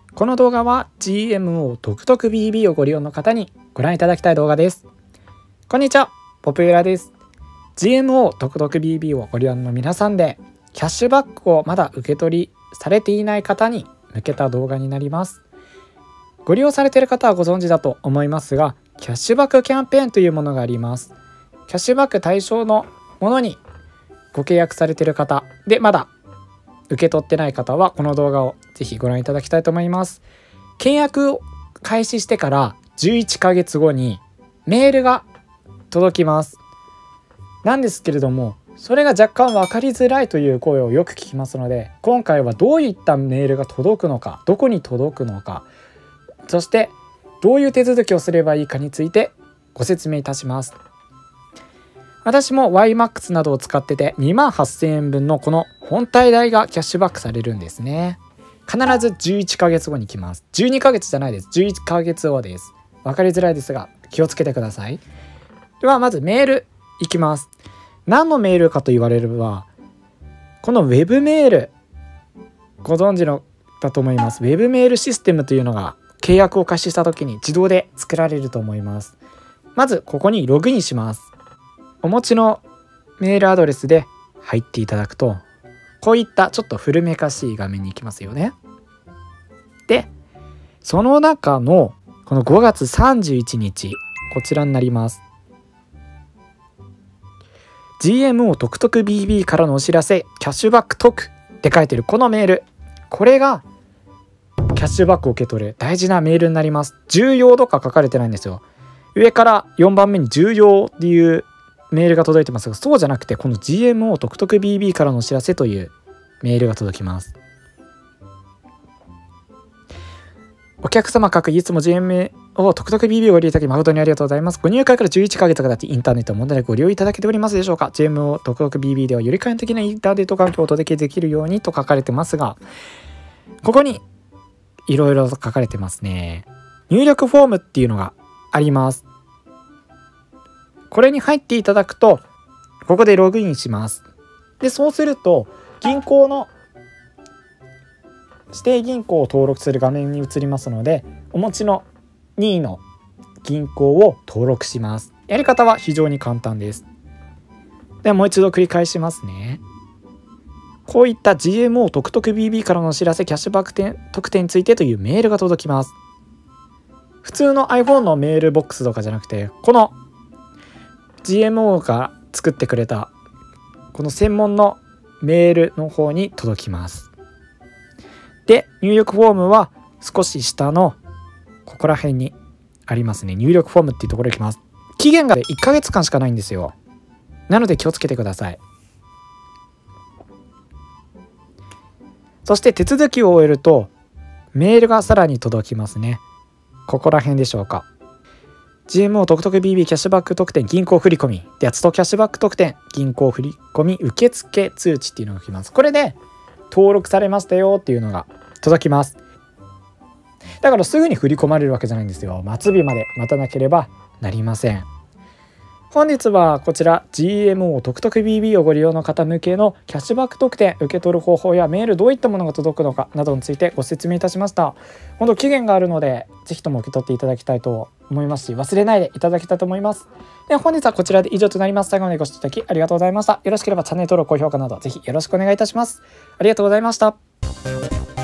この動画は GMO トクトク BB をご利用の方にご覧いただきたい動画です。こんにちは、ポプユラです。 GMO トクトク BB をご利用の皆さんでキャッシュバックをまだ受け取りされていない方に向けた動画になります。ご利用されている方はご存知だと思いますが、キャッシュバックキャンペーンというものがあります。キャッシュバック対象のものにご契約されている方でまだ受け取ってない方はこの動画をぜひご覧いただきたいと思います。契約を開始してから11ヶ月後にメールが届きます。なんですけれども、それが若干分かりづらいという声をよく聞きますので、今回はどういったメールが届くのか、どこに届くのか、そしてどういう手続きをすればいいかについてご説明いたします。私も YMAX などを使ってて28,000円分のこの本体代がキャッシュバックされるんですね。必ず11ヶ月後に来ます。12ヶ月じゃないです。11ヶ月後です。分かりづらいですが気をつけてください。ではまずメールいきます。何のメールかと言われれば、この Web メールご存知のだと思います。 Web メールシステムというのが契約を開始した時に自動で作られると思います。まずここにログインします。お持ちのメールアドレスで入っていただくと、こういったちょっと古めかしい画面に行きますよね。で、その中のこの5月31日、こちらになります。GMO トクトク BB からのお知らせ、キャッシュバックトクって書いてるこのメール、これがキャッシュバックを受け取る大事なメールになります。重要とか書かれてないんですよ。上から4番目に重要っていうメールが届いてますが、そうじゃなくてこの GMO トクトク BB からのお知らせというメールが届きます。お客様各いつも GMO トクトク BB をご利用いただき誠にありがとうございます。ご入会から11ヶ月が経ちインターネットを問題なくご利用いただけておりますでしょうか。 GMO トクトク BB ではより簡易的なインターネット環境をお届けできるようにと書かれてますが、ここにいろいろと書かれてますね。入力フォームっていうのがあります。これに入っていただくと、ここでログインします。で、そうすると銀行の指定銀行を登録する画面に移りますので、お持ちの任意の銀行を登録します。やり方は非常に簡単です。ではもう一度繰り返しますね。こういった GMO トクトク BB からのお知らせ、キャッシュバック特典についてというメールが届きます。普通の iPhone のメールボックスとかじゃなくて、この GMO が作ってくれたこの専門のメールの方に届きます。で、入力フォームは少し下のここら辺にありますね。入力フォームっていうところに行きます。期限が1ヶ月間しかないんですよ。なので気をつけてください。そして手続きを終えるとメールがさらに届きますね。ここら辺でしょうか。GMO トクトク BB キャッシュバック特典銀行振込でやつとキャッシュバック特典銀行振込受付通知っていうのが来ます。これで登録されましたよっていうのが届きます。だからすぐに振り込まれるわけじゃないんですよ。末日まで待たなければなりません。本日はこちら GMO トクトク BB をご利用の方向けのキャッシュバック特典受け取る方法やメールどういったものが届くのかなどについてご説明いたしました。本当期限があるのでぜひとも受け取っていただきたいと思いますし、忘れないでいただきたいと思います。では本日はこちらで以上となります。最後までご視聴いただきありがとうございました。よろしければチャンネル登録高評価などぜひよろしくお願いいたします。ありがとうございました。